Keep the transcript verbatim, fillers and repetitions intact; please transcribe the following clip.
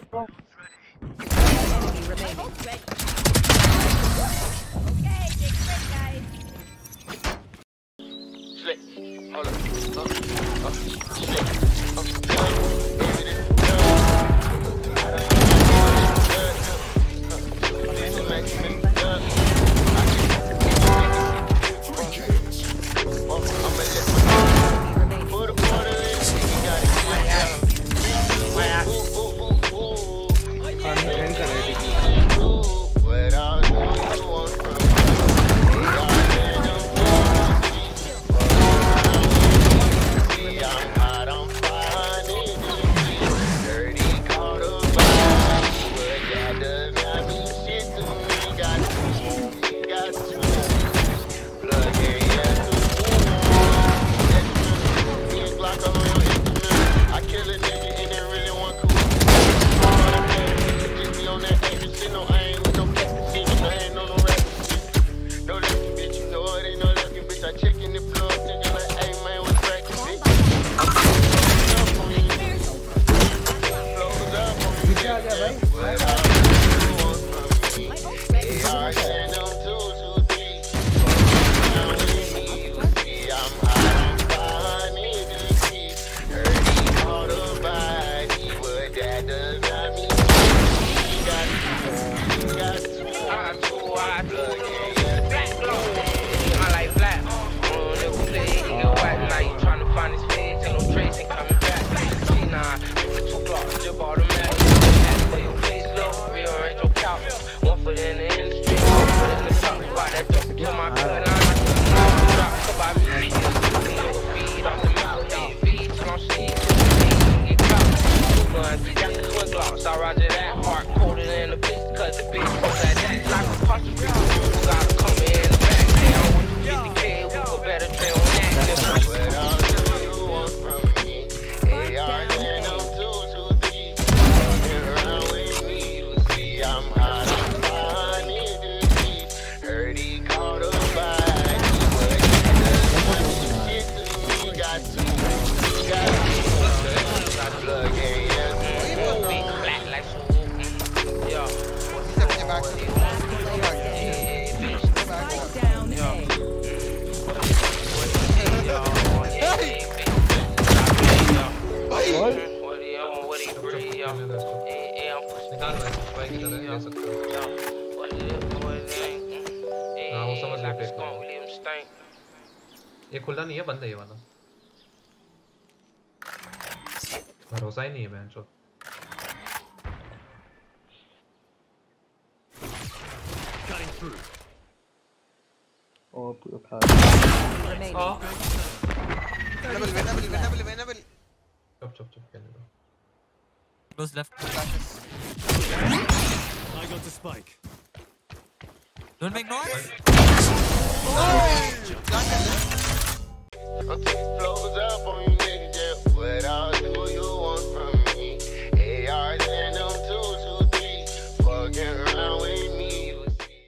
Enemy remaining. Okay, get quick, guys. Slick. Hold up. Oh, oh, slick. Oh, ये खुला नहीं है, बंद है ये वाला। भरोसा ही नहीं है बहनचोद। Oh, पूरा खा। Venerable, venerable, venerable, venerable. चुप चुप चुप खेलने दो। Close left. I got the spike. Don't make noise. Oh! Okay.